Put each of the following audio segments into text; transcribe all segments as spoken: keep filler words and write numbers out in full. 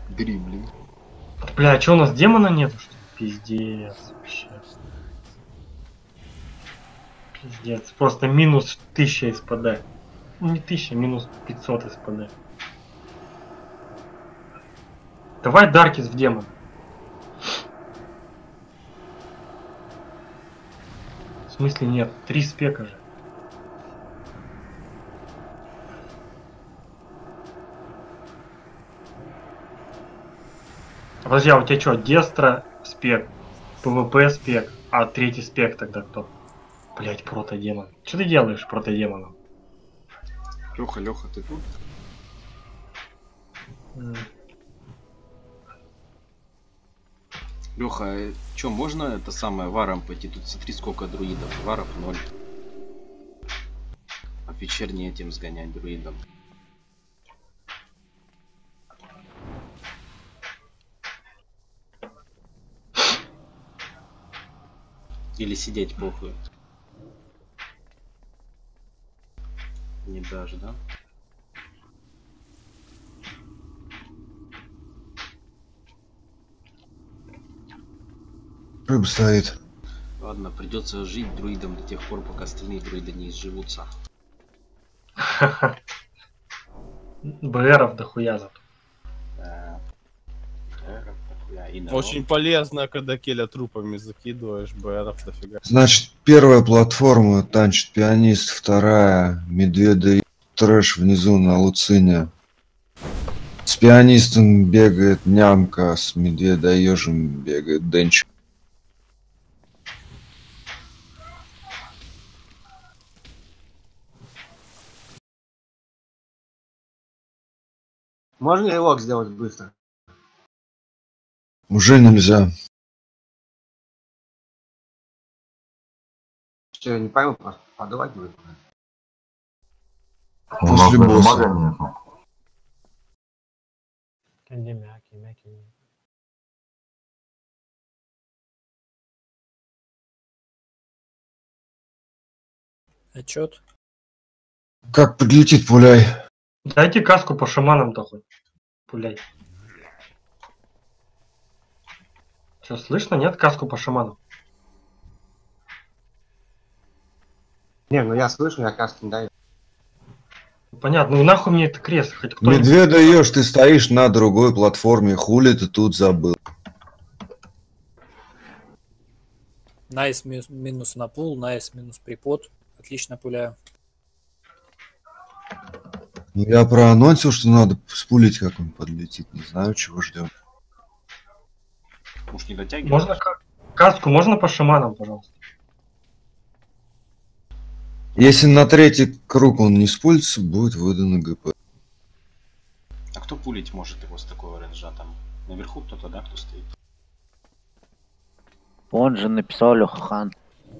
Дриблинг. Бля, а чё, у нас демона нету, что ли? Пиздец, вообще. Пиздец, просто минус тысяча из ПД. Ну не тысяча, минус пятьсот из ПД. Давай Даркис в демон. В смысле нет? Три спека же. Подожди, а у тебя что, Дестра спек, ПВП спек, а третий спек тогда кто? Блять, протодемон. Что ты делаешь протодемоном? Леха, Леха, ты тут? Mm. Леха, что, можно это самое варом пойти? Тут смотри, сколько друидов. Варов ноль. А вечерний этим сгонять друидом. Или сидеть похуй. Не даже, да? Рыба стоит. Ладно, придется жить друидом до тех пор, пока остальные друиды не изживутся. БРов дохуя зато. Да. Очень полезно, когда Келя трупами закидываешь, БРов дофига. Значит, первая платформа танчит пианист, вторая медведа трэш внизу на Луцине. С пианистом бегает нямка, с медведоежем бегает Денчик. Можно релок сделать быстро? Уже нельзя. Что, я не пойму, просто подавать будет. После босса. Отчет. Как подлетит, пуляй. Дайте каску по шаманам-то хоть. Пуляй. Что, слышно? Нет? Каску по шаманам. Не, ну я слышу, я каску не даю. Понятно. Ну нахуй мне это крест? Хоть кто Медведоеж, ты стоишь на другой платформе. Хули ты тут забыл? Найс минус, минус на пул, найс минус припод. Отлично пуляю. Ну, я проанонсил, что надо спулить, как он подлетит. Не знаю, чего ждем. Уж не дотягивай. Можно к- каску, можно по шаманам, пожалуйста? Если на третий круг он не спулится, будет выдано ГП. А кто пулить может его с такого рейнджа там? Наверху кто-то, да, кто стоит? Он же написал Леха.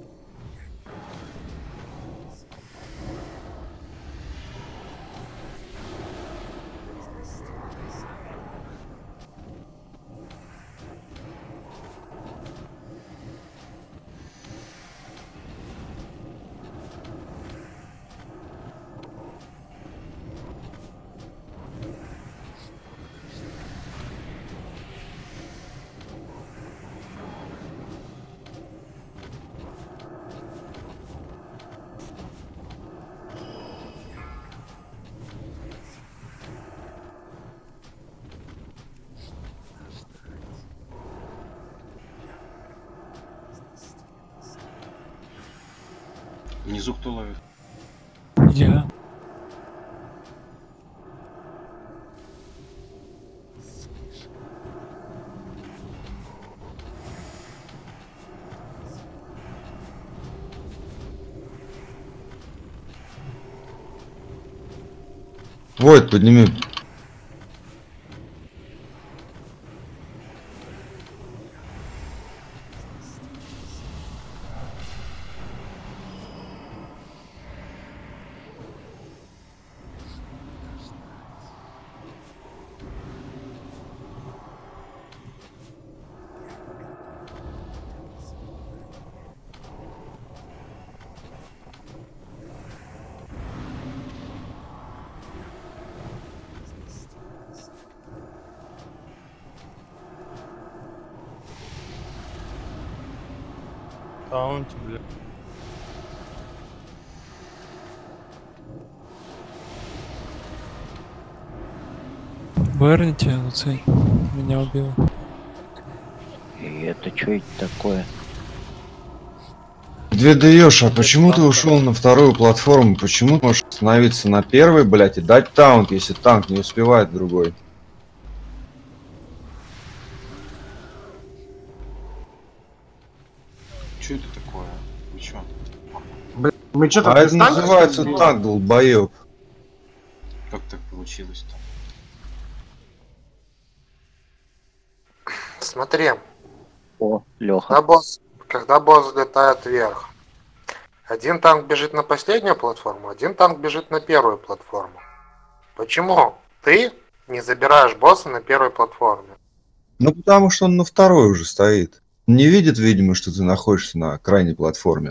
Внизу кто ловит? Я. Войт, подними. Таунти, бля. Верните, Луций. Меня убил. И это что это такое? Две даешь, а почему ты ушел на вторую платформу? Почему ты можешь остановиться на первой, блядь, и дать таунт, если танк не успевает другой? Что это такое? Вы чё? Блин, мы что-то А это называется танк, долбоёб. Как так получилось-то? Смотри, О, Леха. когда босс, когда босс взлетает вверх, один танк бежит на последнюю платформу, один танк бежит на первую платформу. Почему ты не забираешь босса на первой платформе? Ну потому что он на второй уже стоит. Не видит, видимо, что ты находишься на крайней платформе.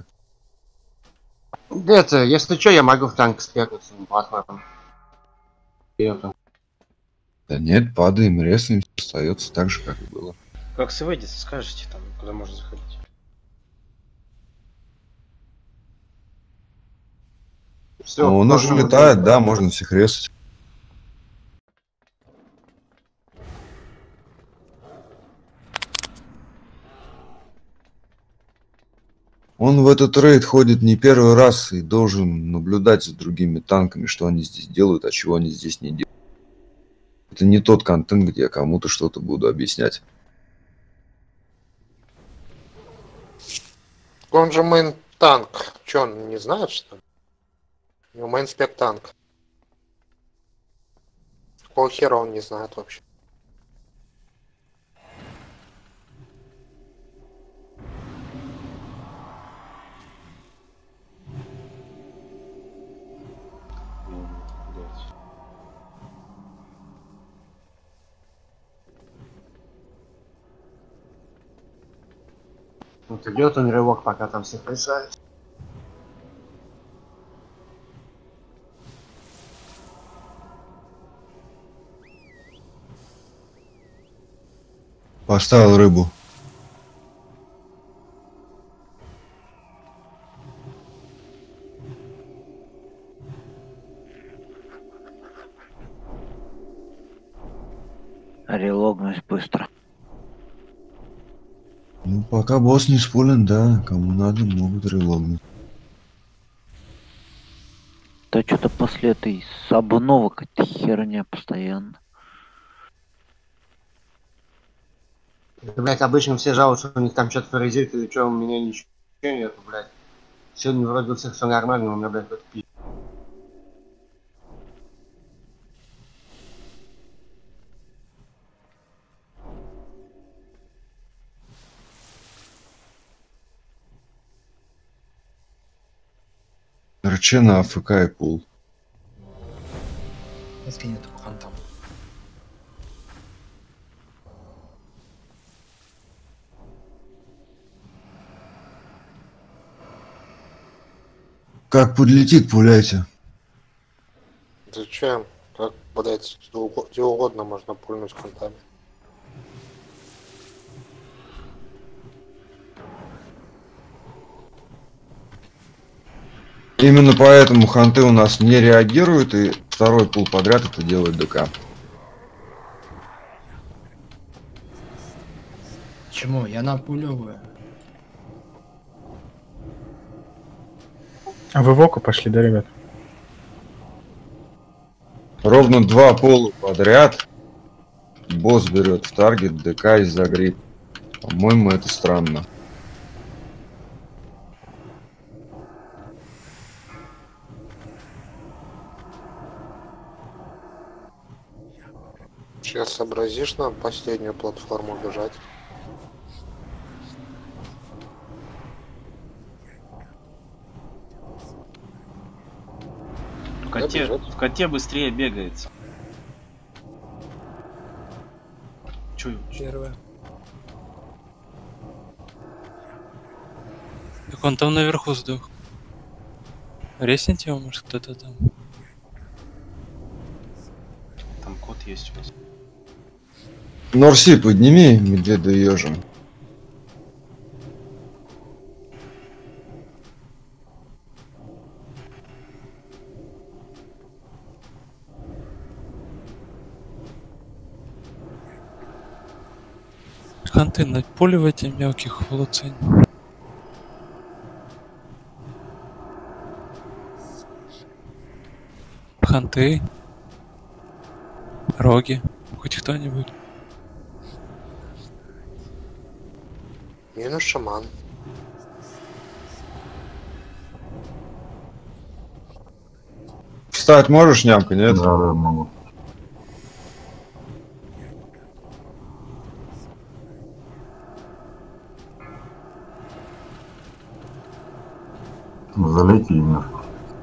Это, если что, я могу в танк спекаться на платформу. И это. Да нет, падаем, резаемся, остается так же, как и было. Как выйдет, скажете там, куда можно заходить. Все, Ну, он уже летает, да, можно всех резать. Он в этот рейд ходит не первый раз и должен наблюдать за другими танками, что они здесь делают, а чего они здесь не делают. Это не тот контент, где я кому-то что-то буду объяснять. Он же мейн танк. Че, он не знает, что ли? У него мейн спек танк. Какого хера он не знает вообще? Ну, блядь. Вот идет он рывок, пока там всех решает. Поставил рыбу. Релогнусь быстро. Ну, пока босс не спулен, да, кому надо, могут релогнуть. Да что-то после этой сабунова какая-то херня постоянно. Это, блядь, обычно все жалуются, что у них там что-то паразит или что, у меня ничего нету, блядь. Сегодня вроде у всех все нормально, у меня, блядь, вот пи***. РЧ на АФК и пул. Скинет хантам. Как подлетит, пуляйте. Зачем? Как, блядь, где уго- где угодно можно пульнуть хантами. Именно поэтому ханты у нас не реагируют, и второй пул подряд это делает ДК. Почему? Я напулевую. А вы в око пошли, да, ребят? Ровно два пола подряд босс берет в таргет ДК из-за грипп. По-моему, это странно. Сейчас сообразишь на последнюю платформу бежать. В коте, в коте быстрее бегается. Чую. Первая. Так он там наверху сдох. Ресните его, может, кто-то там. Там кот есть у вас. Норси, подними медведа и ежа. Ханты, напуливайте мелких в луцень. Ханты. Роги. Хоть кто-нибудь. Минус шаман. Встать можешь, нямка, нет? Да, да, могу. Залейте немножко.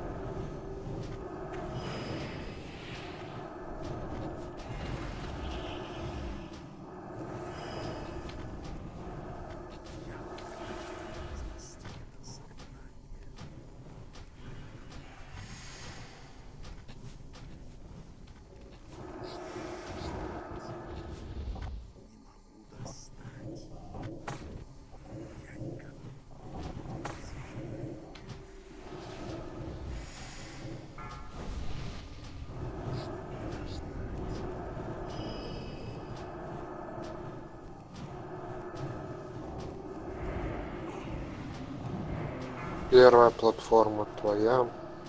Первая платформа твоя.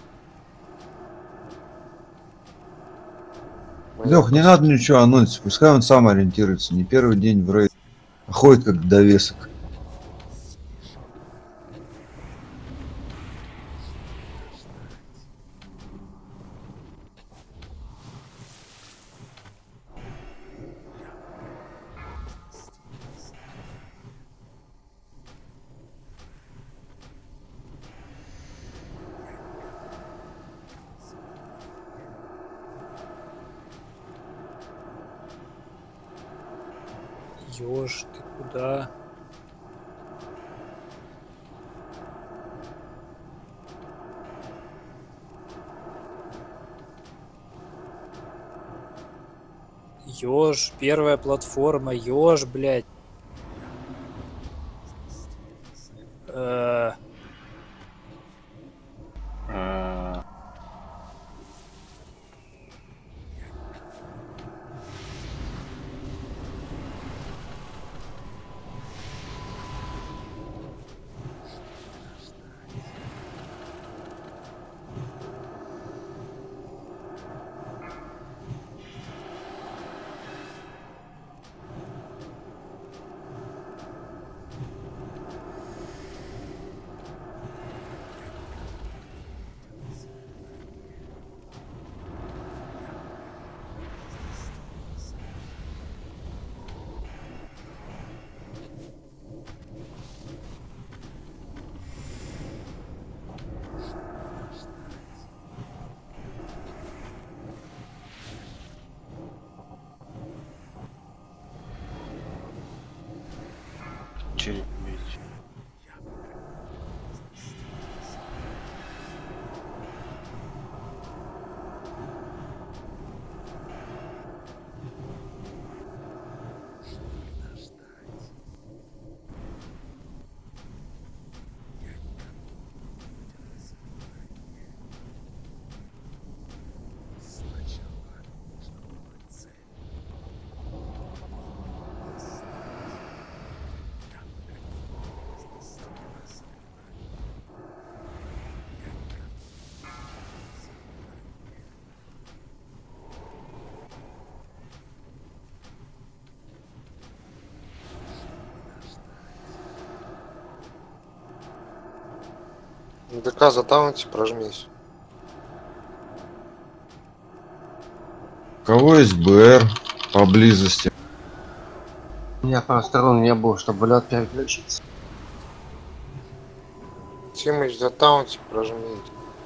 Лех, не надо ничего анонсить, пускай он сам ориентируется. Не первый день в рейд, а ходит как довесок. Ёж, ты куда? Ёж, первая платформа, ёж, блядь. Э, Э, череп бить. ДК затаунти, прожмись. У кого есть БР поблизости? У меня пару сторон не было, чтобы лед переключиться. Тимыч, затаунти, прожмись.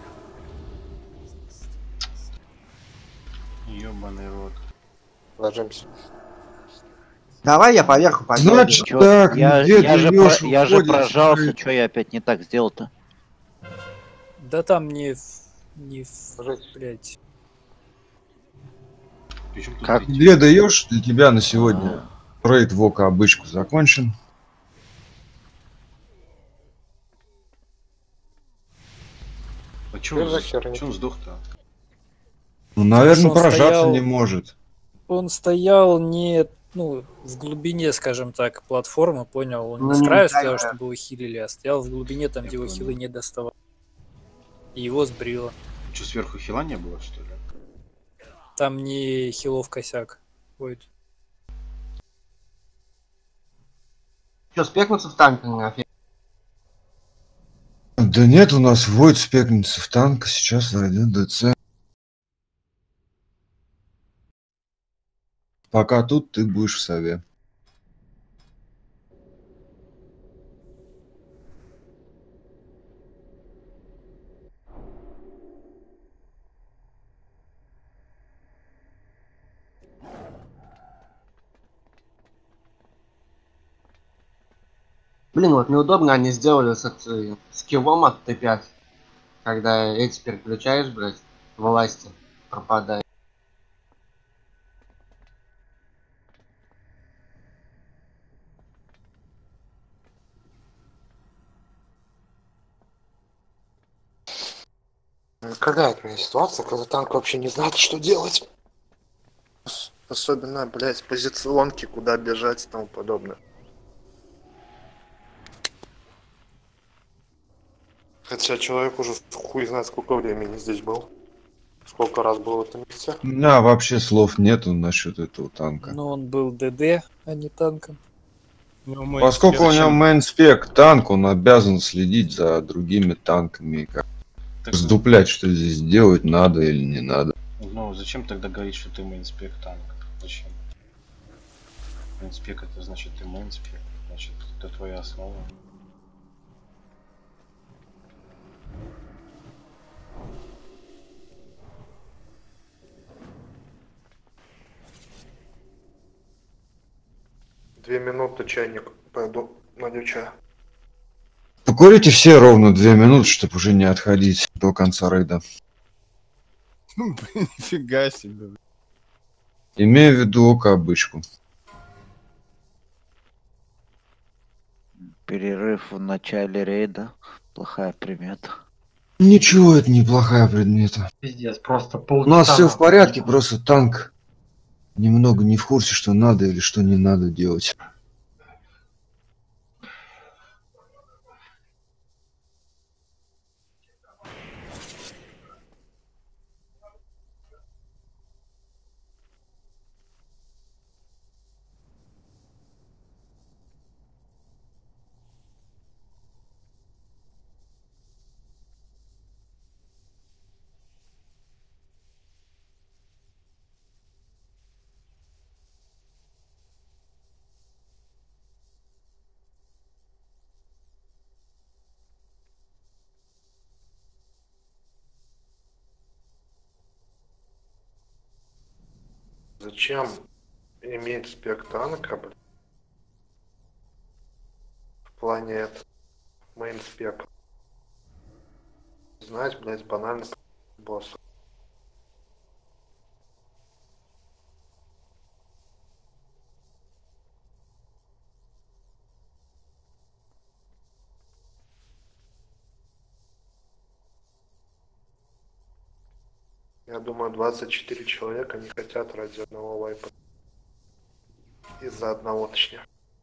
Ёбаный рот. Ложимся. Давай я поверху побегу. Значит Чё, так, я, где я ты же, Лёша про- я же уходишь? прожался, что я опять не так сделал-то? да там не... в- не... в- Ложись. блядь. Причем тут Как? эти- Где даешь для тебя на сегодня? Рейд в Око обычку закончен. А Что чё за он, херня? чё он сдох-то? Ну, наверное, Потому что он прожаться стоял- не может. Он стоял не, ну, в глубине, скажем так, платформы, понял, он Ну, не с не краю краю, стоял, да. чтобы его хилили, а стоял в глубине, там, Я где его понял. хилы не доставали. И его сбрило. Что, сверху хила не было, что ли? Там не хилов косяк будет. Что, спекнуться в танк нафиг? Да нет, у нас Войд спекнется в танк, сейчас один ДЦ. Пока тут ты будешь в сове. Блин, вот неудобно они сделали с этой- скиллом от Т пять. Когда эти переключаешь, блядь, власти пропадает. Накаляет меня ситуация, когда танк вообще не знает, что делать. Ос- Особенно, блядь, позиционки, куда бежать и тому подобное. Хотя человек уже хуй знает, сколько времени здесь был. Сколько раз был в этом месте. У меня вообще слов нету насчет этого танка. Но он был ДД, а не танком. Ну, Поскольку у него зачем? мейнспек танк, он обязан следить за другими танками, как Так, сдуплять, что здесь делать надо или не надо. ну, зачем тогда говорить, что ты мейнспек танк? Зачем? Мейнспек это значит ты мейнспек. Значит, это твоя основа. Две минуты, чайник. Пойду налью чая. Покурите все ровно две минуты, чтобы уже не отходить до конца рейда. Ну, блин, нифига себе. Имею в виду око-обычку. Перерыв в начале рейда. Плохая примета. Ничего, это неплохая предмета. Пиздец, просто У полчаса. нас все в нахуй. порядке, просто танк немного не в курсе, что надо или что не надо делать. Зачем иметь спек танка, блядь? В плане это мейн спек. Знать, блядь, банально босс. Я думаю, двадцать четыре человека не хотят ради одного вайпа. Из-за одного, точнее.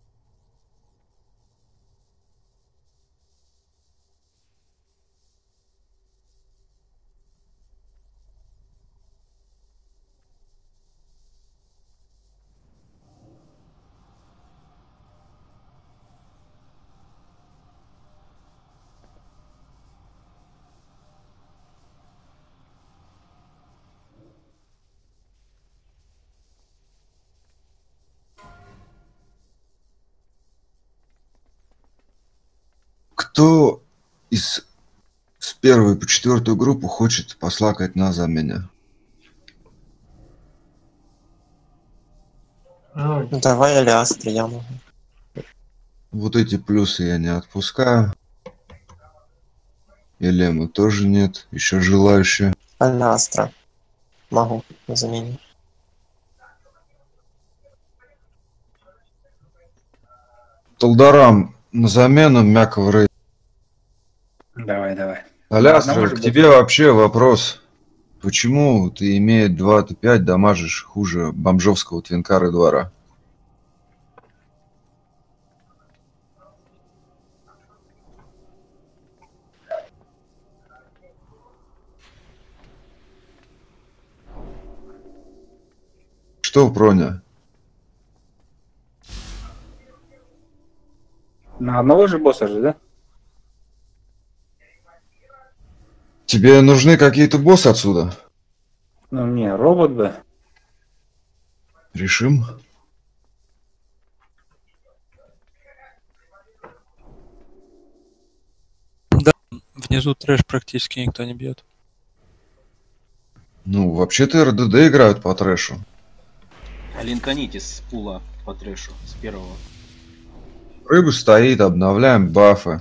Кто из с первой по четвертую группу хочет послакать на за меня? Ой, Давай Алиастр, я могу. Вот эти плюсы я не отпускаю. Елемы тоже нет. Еще желающие. Алиастра. Могу заменить. Толдарам на замену мягкого рейда. Давай, давай. Алястра, Одного к же тебе вообще вопрос. Почему ты, имея два Т пять, дамажишь хуже бомжовского твинкара двора? Что, Проня? На одного же босса же, да? Тебе нужны какие-то боссы отсюда? Ну, не, робот бы. Решим. Да, внизу трэш практически никто не бьет. Ну, вообще-то эр дэ дэ играют по трэшу. Линканите с пула по трэшу, с первого. Рыба стоит, обновляем бафы.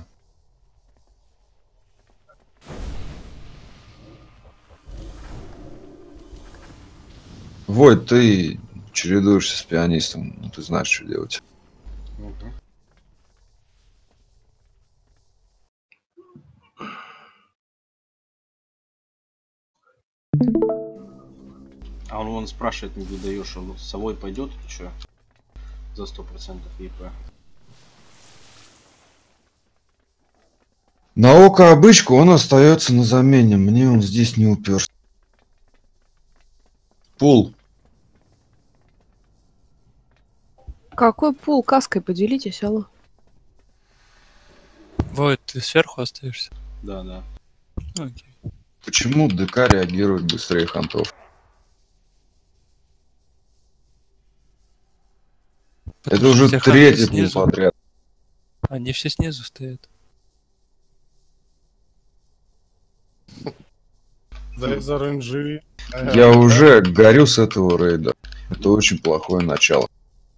Войд, ты чередуешься с пианистом, ну, ты знаешь, что делать. Угу. А он, он спрашивает, не выдаешь, он с совой пойдет или что? За сто процентов ЕП. На око обычку он остается на замене. Мне он здесь не уперся. Пул. Какой пул? Каской поделитесь, алло. Войд, ты сверху остаешься? Да, да. Окей. Почему ДК реагирует быстрее хантов? Потому Это уже что все третий ханты пул снизу. подряд. Они все снизу стоят. За, за ренжи. Я уже горю с этого рейда. Это очень плохое начало.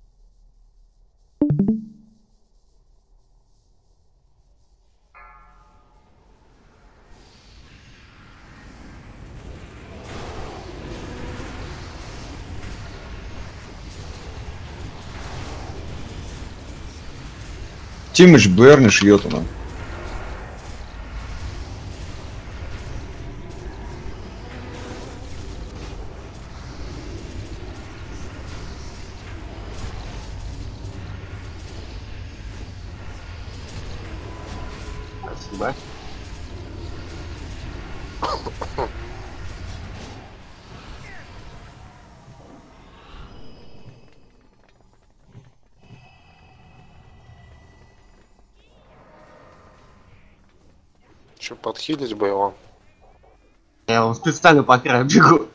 Тимыч Берни шьет она. Спасибо. Че, подхилить бы его? Я вам специально по краю бегу.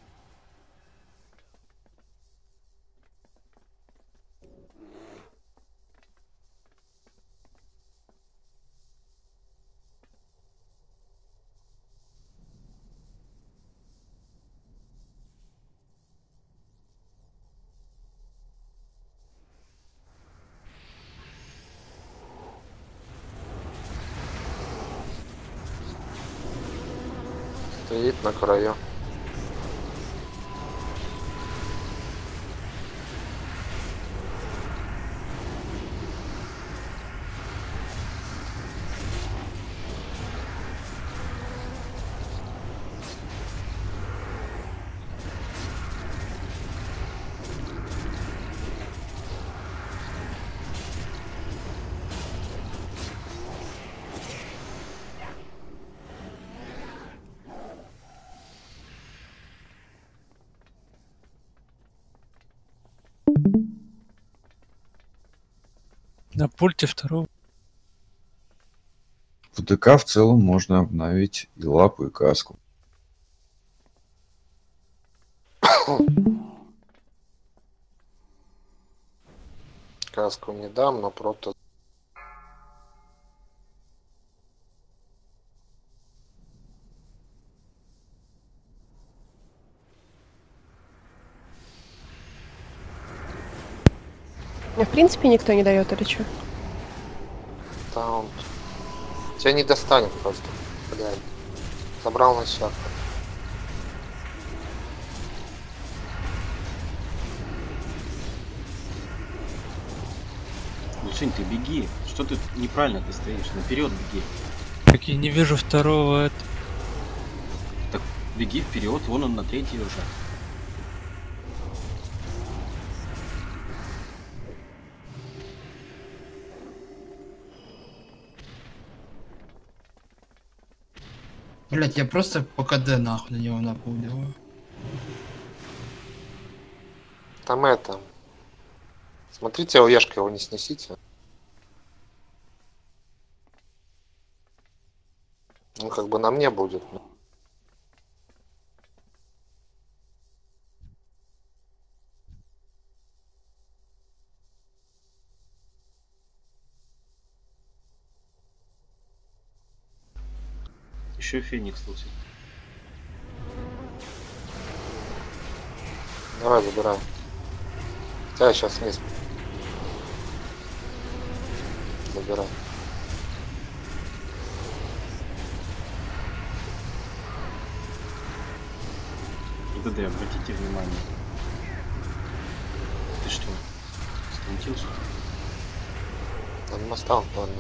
Стоит на краю. На пульте второго. В ДК в целом можно обновить и лапу, и каску. Каску не дам, но прото. Мне в принципе никто не дает или что? Да, он тебя не достанет просто. Блядь. Собрал на счет. Лучинь, ты беги. Что ты неправильно ты стоишь? Наперед беги. Так я не вижу второго. Это... Так беги вперед, вон он на третий уже. Блять, я просто по КД нахуй на него напугиваю. Там это... Смотрите, ОЕшка его не снесите. Он как бы на мне будет. Еще Феникс лучше. Давай, забирай. Хотя я сейчас вниз. Забирай. РДД, обратите внимание. Ты что? Стантился? Он настал, ладно.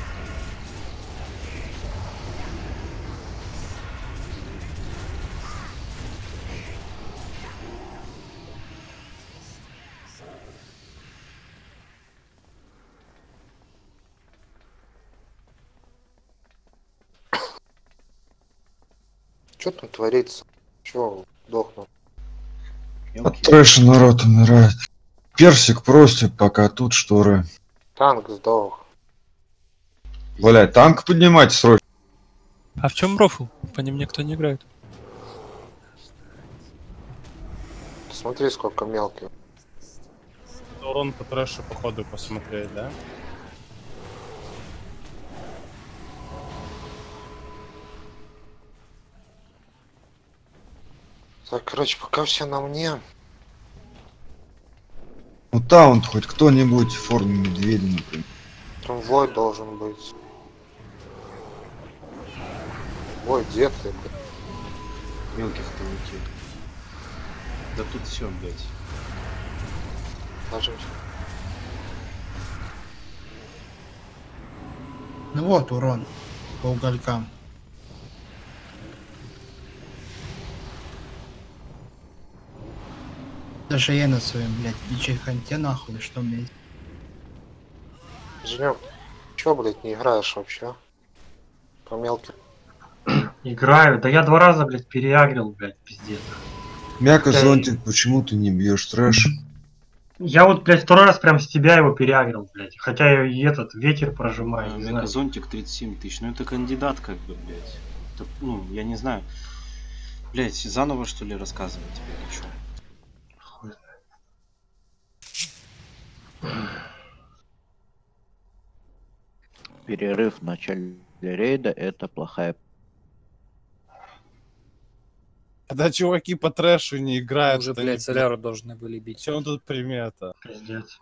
Что там творится? Чего дохнул? От трэша народ умирает. Персик просит, пока тут шторы. Танк сдох. Блядь, танк поднимайте срочно. А в чем рофл? По ним никто не играет. Смотри, сколько мелких. Урон по трэшу, походу, посмотреть, да? Так, короче, пока все на мне. Ну таунт хоть кто-нибудь в форме медведя, например. Там Вой должен быть. Вой, где ты, блядь? Мелких-то уйти. Да тут все, блядь. Ложимся. Ну вот урон по уголькам. Даже я на своем, блядь, бичей ханте нахуй, что у меня есть. Женек, чё, блядь, не играешь вообще? По мелким. Играю. Да я два раза, блядь, переагрил, блядь, пиздец. Мяка Да зонтик, почему ты не бьешь трэш? Я вот, блядь, второй раз прям с тебя его переагрил, блядь. Хотя я и этот ветер прожимаю, А, не знаю. Мегазонтик тридцать семь тысяч. Ну это кандидат, как бы, блядь. Это, ну, я не знаю. Блядь, заново что ли рассказывать тебе о чем? Перерыв в начале рейда — это плохая. Когда чуваки по трэшу не играют, Уже, это блядь, не- соляру должны были бить. Чем тут примета? Пиздец.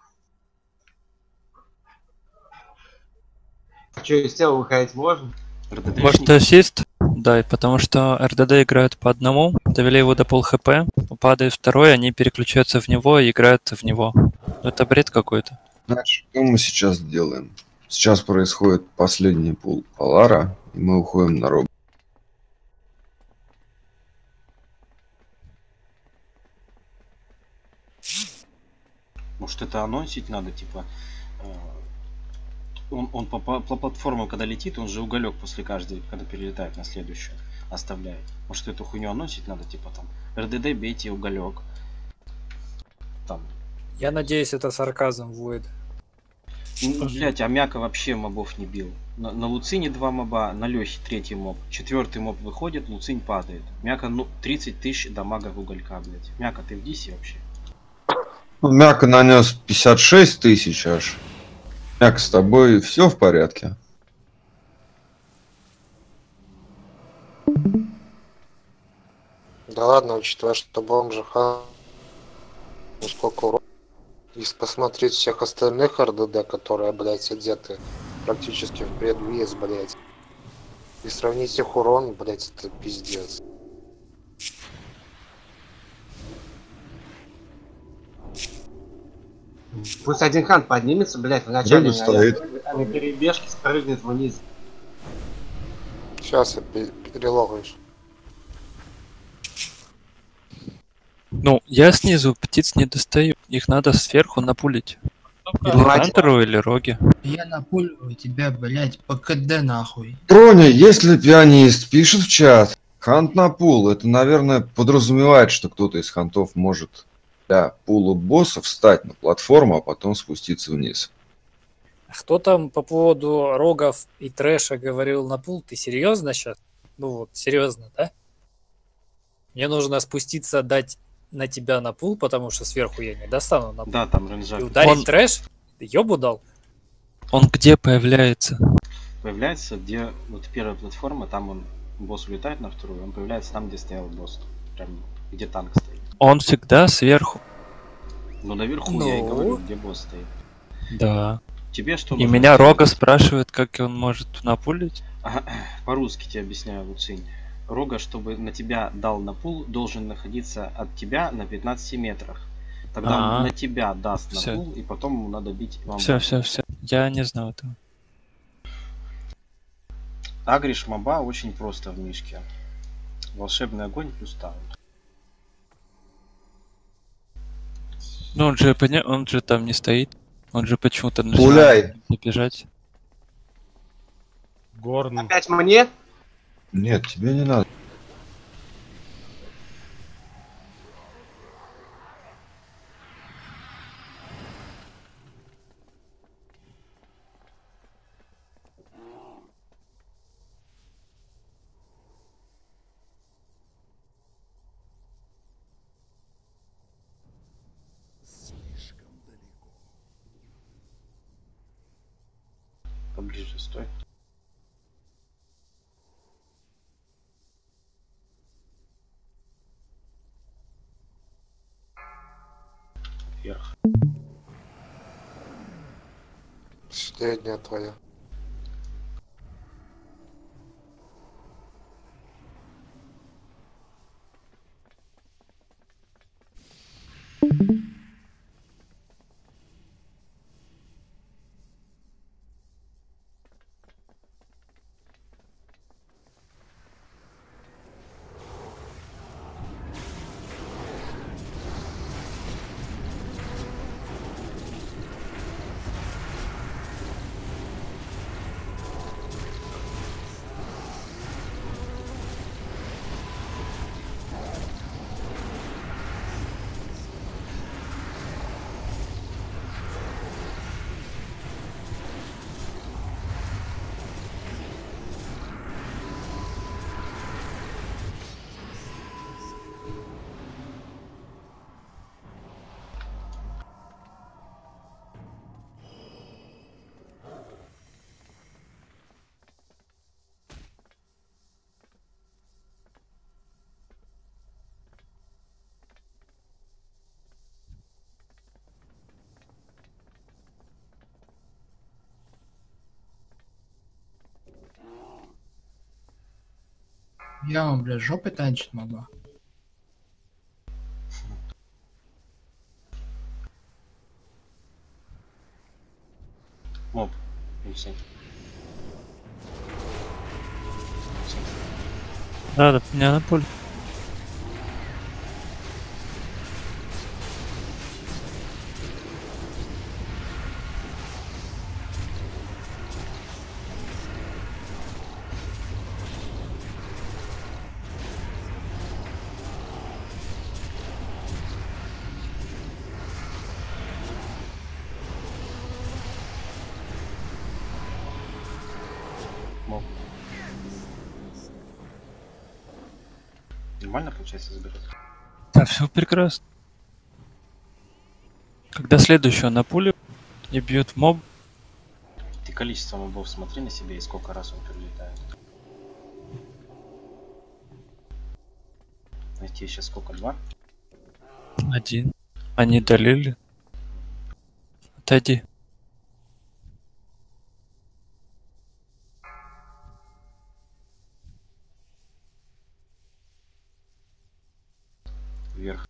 Что, из тела выходить можно? Может ассист? Да, и потому что РДД играют по одному, довели его до пол хп, падает второй, они переключаются в него и играют в него. Ну, это бред какой-то. Значит, что мы сейчас делаем? Сейчас происходит последний пул Полара, и мы уходим на роб. Может это анонсить надо, типа... э, Он, он по, по, по платформам, когда летит, он же уголек после каждой, когда перелетает на следующую, оставляет. Может эту хуйню анонсить надо, типа там, РДД бейте уголек. Там. Я надеюсь, это сарказм Void. Ну, блять, а Мяка вообще мобов не бил. На, на Луцине два моба, на Лехе третий моб. Четвертый моб выходит, Луцин падает. Мяка, ну, тридцать тысяч дамага в уголька, блять. Мяка, ты в дисе вообще? Ну, Мяка нанес пятьдесят шесть тысяч аж. Мяка, с тобой все в порядке? Да ладно, учитывая, что бомжа ха... Ну сколько урона. Если посмотреть всех остальных РДД, которые, блядь, одеты практически в предвес, блядь. И сравнить их урон, блядь, это пиздец. Пусть один хан поднимется, блядь, вначале, Рыба стоит. а на перебежке спрыгнет вниз. Сейчас я пе- перелогаешь. Ну, я снизу птиц не достаю. Их надо сверху напулить. Или Давайте. Хантеру, или Роге. Я напуливаю тебя, блядь, по КД нахуй. Броня, если пианист пишет в чат, хант на пул, это, наверное, подразумевает, что кто-то из хантов может для пула боссов встать на платформу, а потом спуститься вниз. Кто там по поводу рогов и трэша говорил на пул? Ты серьезно сейчас? Ну вот, серьезно, да? Мне нужно спуститься, дать на тебя на пул, потому что сверху я не достану на пул. Да, там ренжак. И ударить Он- трэш? Ты ёбу дал? Он где появляется? Появляется, где вот первая платформа, там он, босс улетает на вторую, он появляется там, где стоял босс. Прям где танк стоит. Он всегда сверху. Ну наверху я и Ну? говорю, где босс стоит. Да. Тебе что И нужно меня сделать? Рога спрашивает, как он может напулить. Ага, по-русски тебе объясняю, Луцинь. Рога, чтобы на тебя дал на пул, должен находиться от тебя на пятнадцати метрах. Тогда А. он на тебя даст на Всё. пул, и потом ему надо бить вам. Все, все, все. Я не знал этого. Агриш моба очень просто в мишке. Волшебный огонь плюс таунт. Ну он же поня... он же там не стоит. Он же почему-то Пуляй. забежать. Горн. Опять мне? Нет, тебе не надо. Поближе стой. Вверх. Последняя твоя. Я вам, блядь, жопой танчить могу. Моб. Луцинь. Да, да, меня на пуль. Моб. Нормально получается забирать? Да, все прекрасно. Когда следующего на пуле и бьет в моб, Ты количество мобов смотри на себе и сколько раз он прилетает. Найти сейчас сколько? Два? один. Они долили. Отойди. Вверх.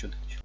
Что ты чё?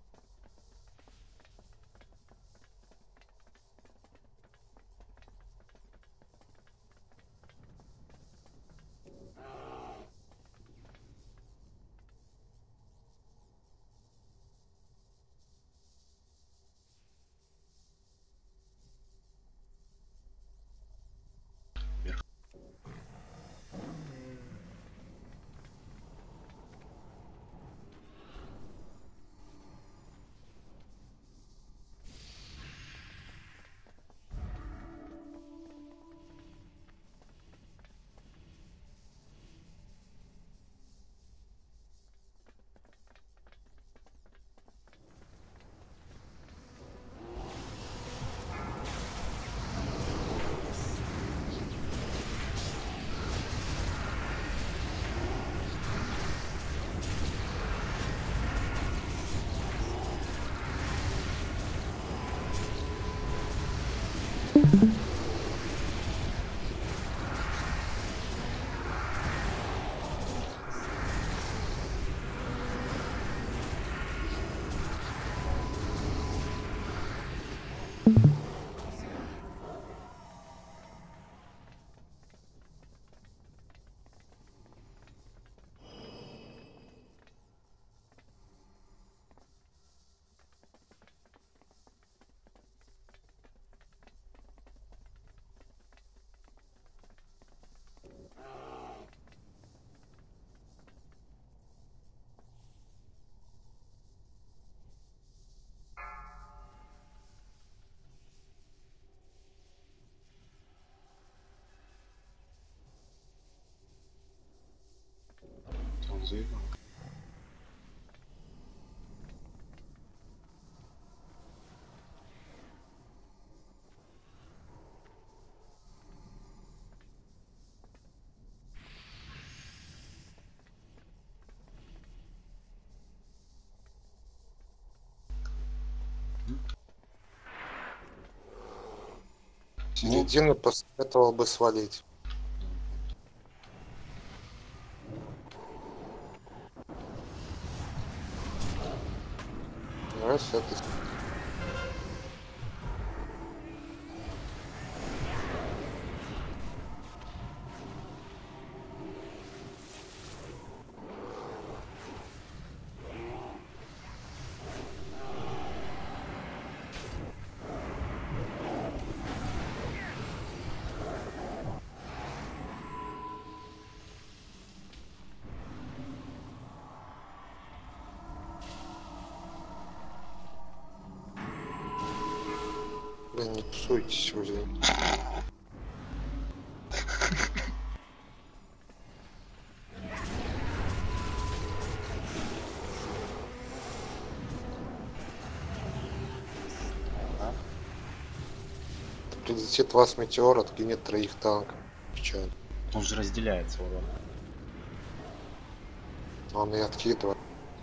Он заебал. Середину посоветовал бы свалить. Раз это... Да не псуйтесь уже. Прилетит вас метеор, откинет троих танков. Печаль. Он же разделяется урон. Он и откидывает.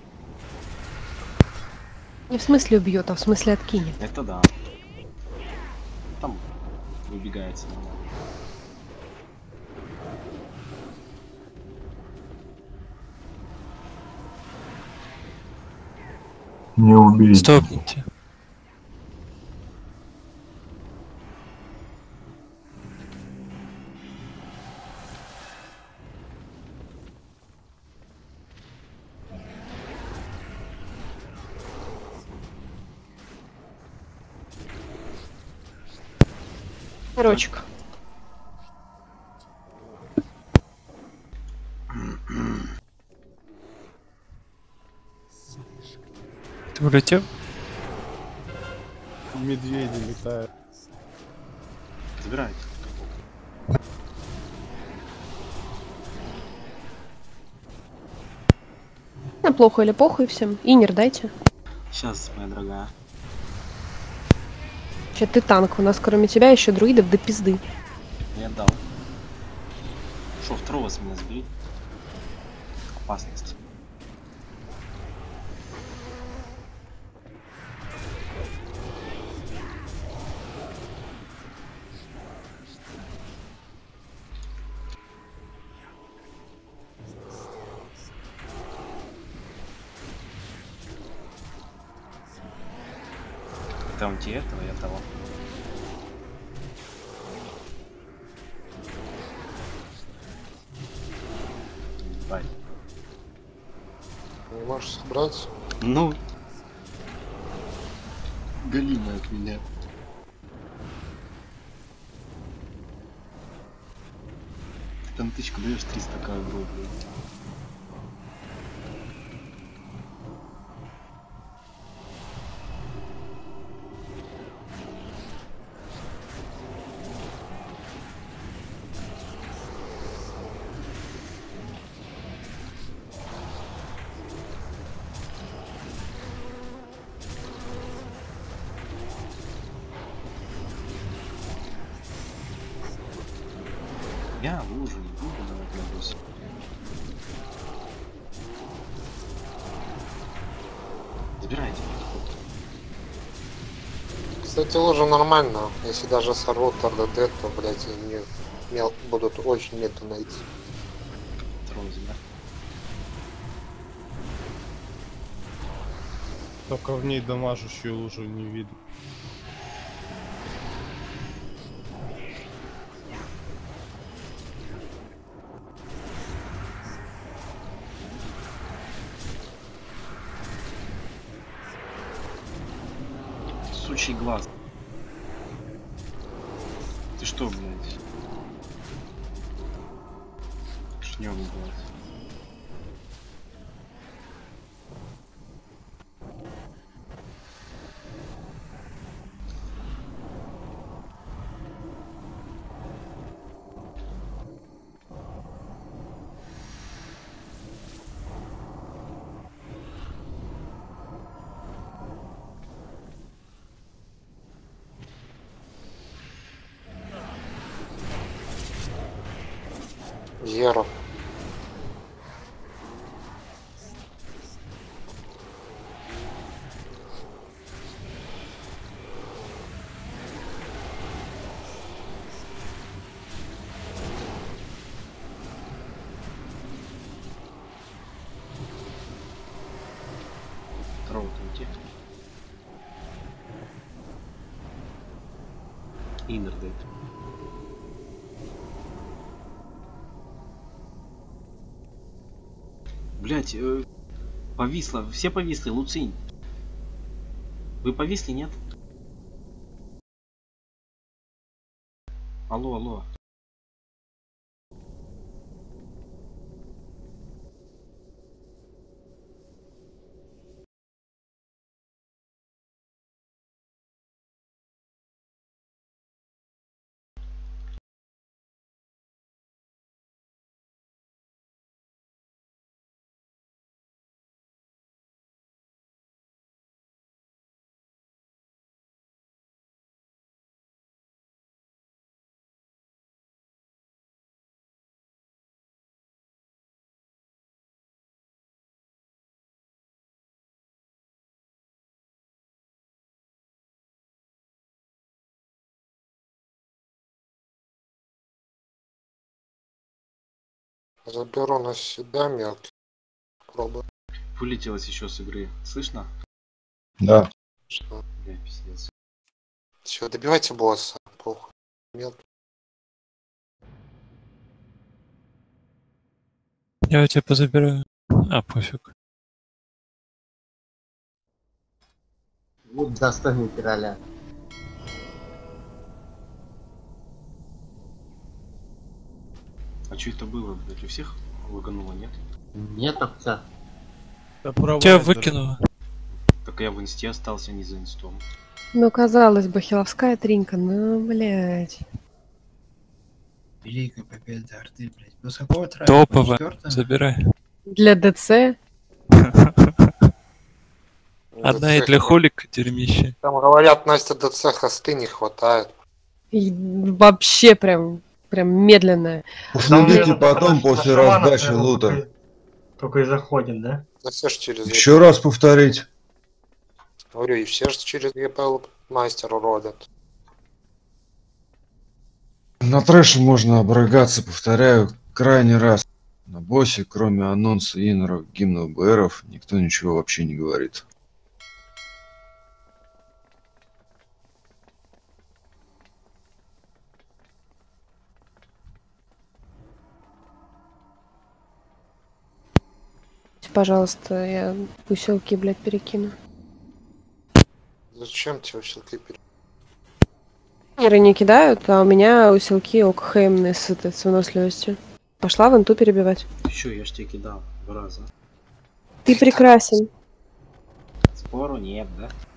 Не в смысле убьет, а в смысле откинет. Это да. Там выбегается нормально. Не убейте. Стопните. Рочек. Ты улетел? Медведи летают. Забирайте. Ну, плохо или похуй всем. Инер дайте. Сейчас, моя дорогая. Че ты танк, у нас кроме тебя еще друидов до пизды. Я отдал. Шо, второго с меня сбери. Опасность. аккаунте этого и того. Ебать. Не можешь собраться? Ну. Галимая от меня. Там тычку даешь триста к блядь. Я в лужу не буду, давай глядусь. Забирайте. Кстати, лужа нормально. Если даже сорвут РДД, то, блядь, они мел... будут очень медленно идти. Трон земля. Только в ней дамажущую лужу не видно. Сучий глаз. Ты что, блядь? Шнём, блядь. Зеро. Троут уйти. Иннер дейт. Блять, э, повисло, все повисли, Луцинь. Вы повисли, нет? Алло, алло. Заберу на себя мелкий. Пробую. Вылетелось еще с игры. Слышно? Да. Что? Бля, пиздец. Все, добивайте босса. Похуй. Мелкий. Я у тебя позабираю. А, пофиг. Вот достойный короля. А что это было, блядь? У всех лагануло, нет? Нет, так тебя. Тебя выкинуло. Так я в инсте остался, не за инстом. Ну, казалось бы, хиловская тринка, ну, блядь. Великая победа Орды, блядь. Ну, с какого трека? Топовая. Четвёртого? Забирай. Для ДЦ. Одна и для холика дерьмище. Там говорят, Настя ДЦ хосты не хватает. И вообще прям, прям медленная. Установите потом после раздачи лута. Только и заходим, да? Да все ж через Еще раз повторить. Говорю, и все же через ЕПЛ мастеру родят. На трэше можно обрыгаться, повторяю, крайний раз. На боссе, кроме анонса иннеров, гимнов, БРов, никто ничего вообще не говорит. пожалуйста, я усилки, блядь, перекину. Зачем тебе усилки перед... Тренеры не кидают, а у меня усилки ОКХМные с, этой, с выносливостью. Пошла в инту перебивать. Еще я ж тебе кидал два раза. Ты прекрасен. Спору нет, да?